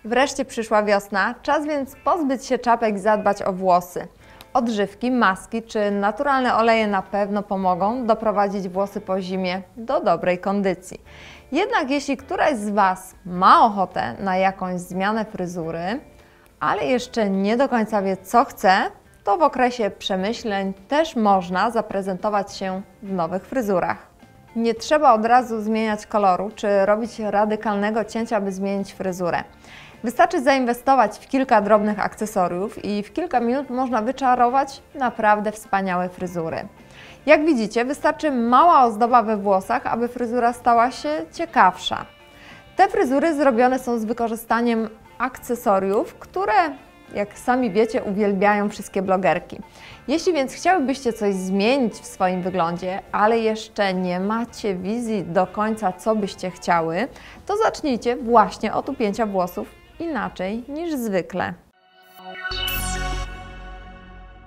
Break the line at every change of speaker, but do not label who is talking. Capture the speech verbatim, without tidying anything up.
Wreszcie przyszła wiosna, czas więc pozbyć się czapek i zadbać o włosy. Odżywki, maski czy naturalne oleje na pewno pomogą doprowadzić włosy po zimie do dobrej kondycji. Jednak jeśli któraś z Was ma ochotę na jakąś zmianę fryzury, ale jeszcze nie do końca wie, co chce, to w okresie przemyśleń też można zaprezentować się w nowych fryzurach. Nie trzeba od razu zmieniać koloru czy robić radykalnego cięcia, by zmienić fryzurę. Wystarczy zainwestować w kilka drobnych akcesoriów i w kilka minut można wyczarować naprawdę wspaniałe fryzury. Jak widzicie, wystarczy mała ozdoba we włosach, aby fryzura stała się ciekawsza. Te fryzury zrobione są z wykorzystaniem akcesoriów, które, jak sami wiecie, uwielbiają wszystkie blogerki. Jeśli więc chciałybyście coś zmienić w swoim wyglądzie, ale jeszcze nie macie wizji do końca, co byście chciały, to zacznijcie właśnie od upięcia włosów inaczej niż zwykle.